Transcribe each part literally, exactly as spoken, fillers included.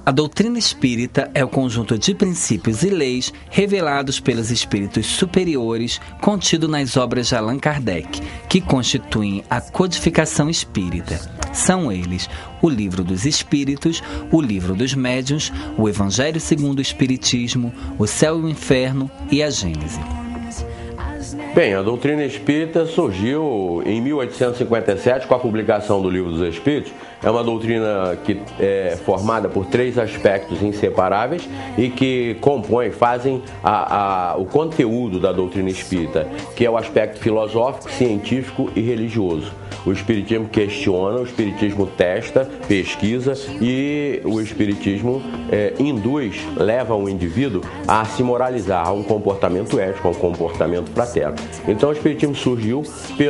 A doutrina espírita é o conjunto de princípios e leis revelados pelos espíritos superiores contido nas obras de Allan Kardec, que constituem a codificação espírita. São eles o Livro dos Espíritos, o Livro dos Médiuns, o Evangelho segundo o Espiritismo, o Céu e o Inferno e a Gênese. Bem, a doutrina espírita surgiu em mil oitocentos e cinquenta e sete com a publicação do Livro dos Espíritos. É uma doutrina que é formada por três aspectos inseparáveis e que compõem, fazem a, a, o conteúdo da doutrina espírita, que é o aspecto filosófico, científico e religioso. O espiritismo questiona, o espiritismo testa, pesquisa e o espiritismo é, induz, leva o indivíduo a se moralizar, a um comportamento ético, a um comportamento fraterno. Então o espiritismo surgiu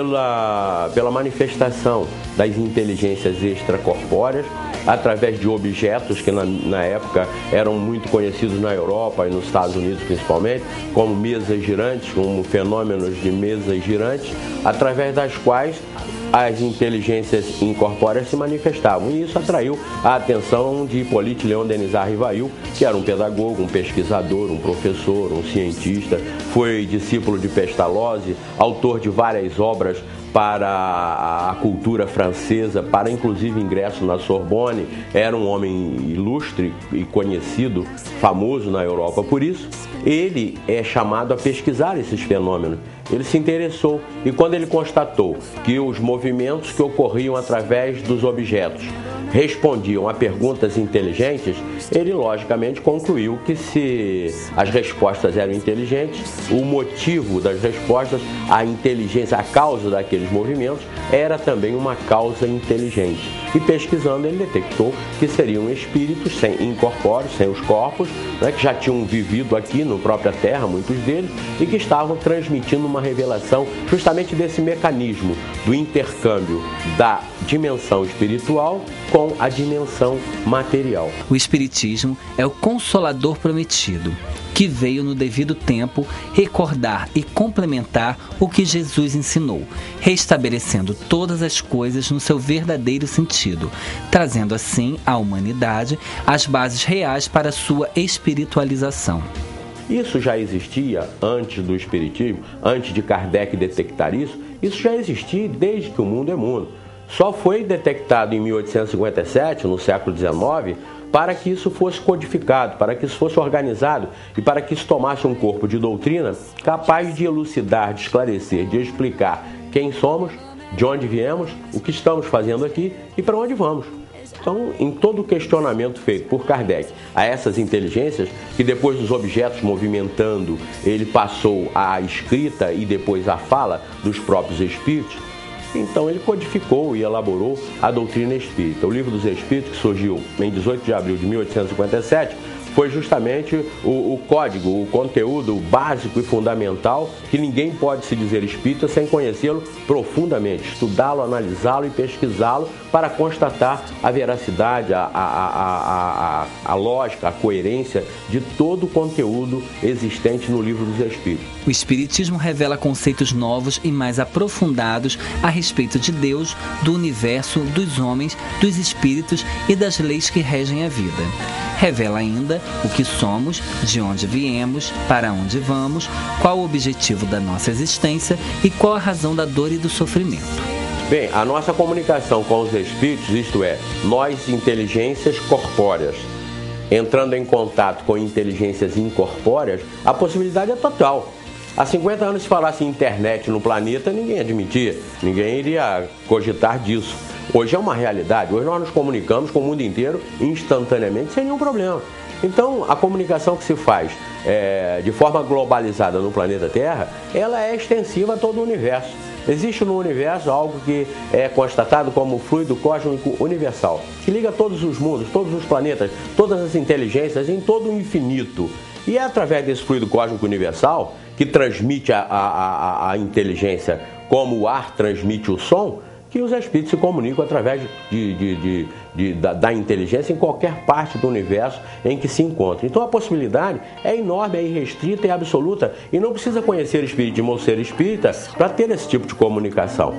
pela, pela manifestação das inteligências extracorpóreas, através de objetos que na, na época eram muito conhecidos na Europa e nos Estados Unidos principalmente, como mesas girantes, como fenômenos de mesas girantes, através das quais as inteligências incorpóreas se manifestavam. E isso atraiu a atenção de Hippolyte Léon Denis Rivail, que era um pedagogo, um pesquisador, um professor, um cientista, foi discípulo de Pestalozzi, autor de várias obras para a cultura francesa, para inclusive ingresso na Sorbonne. Era um homem ilustre e conhecido, famoso na Europa. Por isso, ele é chamado a pesquisar esses fenômenos. Ele se interessou e quando ele constatou que os movimentos que ocorriam através dos objetos respondiam a perguntas inteligentes, ele logicamente concluiu que se as respostas eram inteligentes, o motivo das respostas, a inteligência, a causa daqueles movimentos era também uma causa inteligente. E pesquisando ele detectou que seriam espíritos sem incorpóreos, sem os corpos, né, que já tinham vivido aqui no própria Terra, muitos deles, e que estavam transmitindo uma revelação justamente desse mecanismo do intercâmbio da dimensão espiritual com a dimensão material. O Espiritismo é o Consolador prometido, que veio no devido tempo recordar e complementar o que Jesus ensinou, restabelecendo todas as coisas no seu verdadeiro sentido, trazendo assim à humanidade as bases reais para a sua espiritualização. Isso já existia antes do Espiritismo, antes de Kardec detectar isso, isso já existia desde que o mundo é mundo. Só foi detectado em mil oitocentos e cinquenta e sete, no século dezenove, para que isso fosse codificado, para que isso fosse organizado e para que isso tomasse um corpo de doutrina capaz de elucidar, de esclarecer, de explicar quem somos, de onde viemos, o que estamos fazendo aqui e para onde vamos. Então, em todo o questionamento feito por Kardec a essas inteligências, que depois dos objetos movimentando, ele passou à escrita e depois à fala dos próprios espíritos, então ele codificou e elaborou a doutrina espírita. O Livro dos Espíritos, que surgiu em dezoito de abril de mil oitocentos e cinquenta e sete, foi justamente o, o código, o conteúdo básico e fundamental que ninguém pode se dizer espírita sem conhecê-lo profundamente, estudá-lo, analisá-lo e pesquisá-lo para constatar a veracidade, a, a, a, a, a lógica, a coerência de todo o conteúdo existente no Livro dos Espíritos. O Espiritismo revela conceitos novos e mais aprofundados a respeito de Deus, do universo, dos homens, dos espíritos e das leis que regem a vida. Revela ainda o que somos, de onde viemos, para onde vamos, qual o objetivo da nossa existência e qual a razão da dor e do sofrimento. Bem, a nossa comunicação com os espíritos, isto é, nós inteligências corpóreas, entrando em contato com inteligências incorpóreas, a possibilidade é total. Há cinquenta anos, se falasse em internet no planeta, ninguém admitia, ninguém iria cogitar disso. Hoje é uma realidade, hoje nós nos comunicamos com o mundo inteiro instantaneamente, sem nenhum problema. Então, a comunicação que se faz é, de forma globalizada no planeta Terra, ela é extensiva a todo o universo. Existe no universo algo que é constatado como o fluido cósmico universal, que liga todos os mundos, todos os planetas, todas as inteligências em todo o infinito. E é através desse fluido cósmico universal, que transmite a, a, a, a inteligência como o ar transmite o som, que os espíritos se comunicam através de, de, de, de, da, da inteligência em qualquer parte do universo em que se encontra. Então a possibilidade é enorme, é irrestrita e absoluta, e não precisa conhecer espiritismo ou ser espírita para ter esse tipo de comunicação.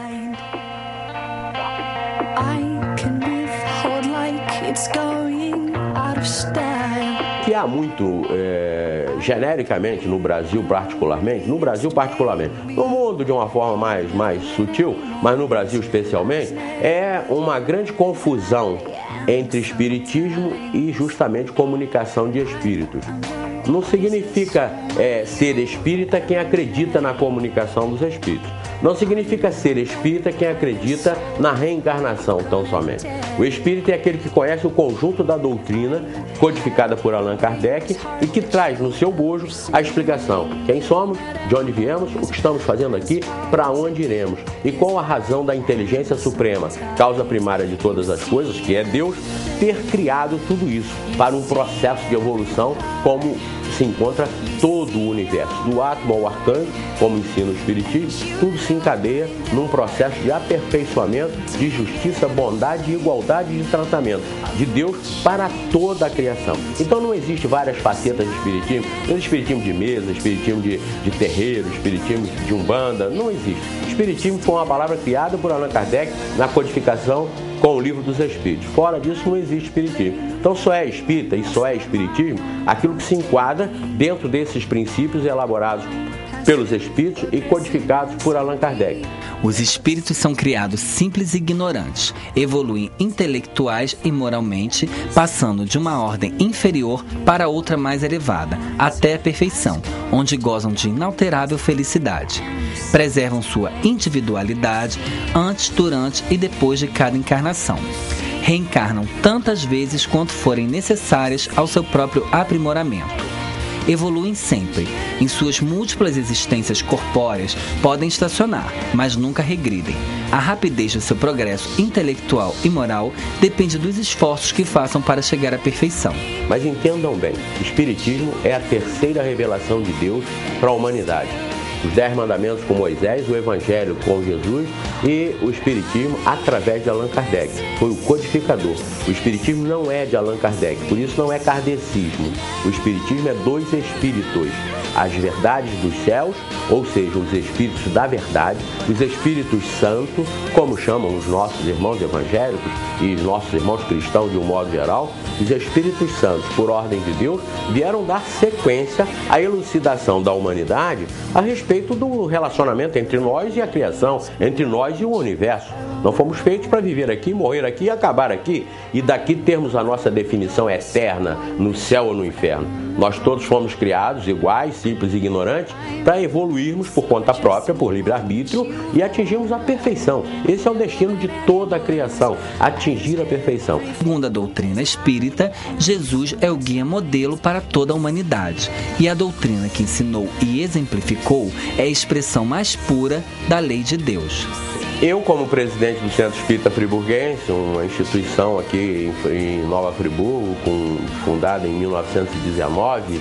I can withhold like it's going Que há muito, é, genericamente, no Brasil particularmente, no Brasil particularmente, no mundo de uma forma mais, mais sutil, mas no Brasil especialmente, é uma grande confusão entre espiritismo e justamente comunicação de espíritos. Não significa é, ser espírita quem acredita na comunicação dos espíritos. Não significa ser espírita quem acredita na reencarnação tão somente. O espírita é aquele que conhece o conjunto da doutrina codificada por Allan Kardec e que traz no seu bojo a explicação: quem somos, de onde viemos, o que estamos fazendo aqui, para onde iremos e qual a razão da inteligência suprema, causa primária de todas as coisas, que é Deus, ter criado tudo isso para um processo de evolução como se encontra todo o universo, do átomo ao arcanjo, como ensina o Espiritismo, tudo se encadeia num processo de aperfeiçoamento, de justiça, bondade e igualdade de tratamento de Deus para toda a criação. Então não existe várias facetas de Espiritismo, não existe Espiritismo de mesa, Espiritismo de, de terreiro, Espiritismo de umbanda, não existe. Espiritismo foi uma palavra criada por Allan Kardec na codificação com o Livro dos Espíritos. Fora disso não existe espiritismo. Então só é espírita e só é espiritismo aquilo que se enquadra dentro desses princípios elaborados pelos espíritos e codificados por Allan Kardec. Os espíritos são criados simples e ignorantes, evoluem intelectuais e moralmente, passando de uma ordem inferior para outra mais elevada, até a perfeição, onde gozam de inalterável felicidade. Preservam sua individualidade antes, durante e depois de cada encarnação. Reencarnam tantas vezes quanto forem necessárias ao seu próprio aprimoramento. Evoluem sempre. Em suas múltiplas existências corpóreas, podem estacionar, mas nunca regridem. A rapidez do seu progresso intelectual e moral depende dos esforços que façam para chegar à perfeição. Mas entendam bem, o Espiritismo é a terceira revelação de Deus para a humanidade. Os Dez Mandamentos com Moisés, o Evangelho com Jesus e o Espiritismo através de Allan Kardec. Foi o codificador. O Espiritismo não é de Allan Kardec, por isso não é kardecismo. O Espiritismo é dos Espíritos. As verdades dos céus, ou seja, os Espíritos da verdade, os Espíritos Santos, como chamam os nossos irmãos evangélicos e os nossos irmãos cristãos de um modo geral, os Espíritos Santos, por ordem de Deus, vieram dar sequência à elucidação da humanidade a respeito do relacionamento entre nós e a criação, entre nós e o universo. Não fomos feitos para viver aqui, morrer aqui e acabar aqui, e daqui termos a nossa definição eterna no céu ou no inferno. Nós todos fomos criados iguais, simples e ignorantes, para evoluirmos por conta própria, por livre-arbítrio, e atingirmos a perfeição. Esse é o destino de toda a criação, atingir a perfeição. Segundo a doutrina espírita, Jesus é o guia modelo para toda a humanidade, e a doutrina que ensinou e exemplificou é a expressão mais pura da lei de Deus. Eu, como presidente do Centro Espírita Friburguense, uma instituição aqui em Nova Friburgo, com, fundada em mil novecentos e dezenove,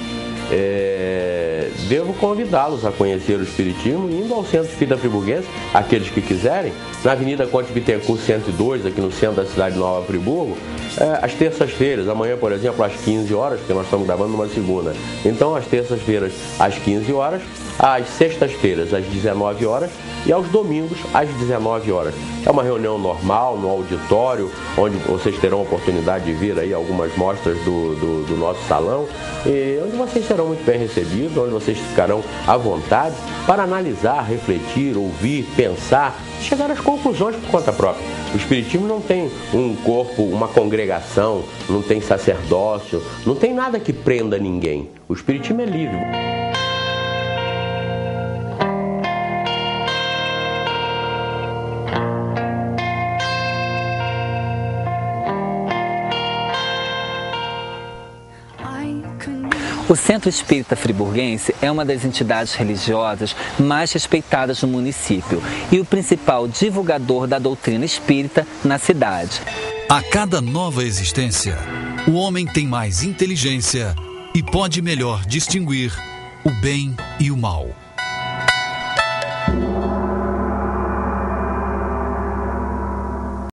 é, devo convidá-los a conhecer o Espiritismo indo ao Centro Espírita Friburguense, aqueles que quiserem, na Avenida Conde Bittencourt cento e dois, aqui no centro da cidade de Nova Friburgo, é, às terças-feiras, amanhã, por exemplo, às quinze horas, porque nós estamos gravando numa segunda. Então, às terças-feiras, às quinze horas, às sextas-feiras, às dezenove horas e aos domingos, às dezenove horas. É uma reunião normal, no auditório, onde vocês terão a oportunidade de ver aí algumas mostras do, do, do nosso salão, e onde vocês serão muito bem recebidos, onde vocês ficarão à vontade para analisar, refletir, ouvir, pensar, chegar às conclusões por conta própria. O Espiritismo não tem um corpo, uma congregação, não tem sacerdócio, não tem nada que prenda ninguém. O Espiritismo é livre. O Centro Espírita Friburguense é uma das entidades religiosas mais respeitadas no município e o principal divulgador da doutrina espírita na cidade. A cada nova existência, o homem tem mais inteligência e pode melhor distinguir o bem e o mal.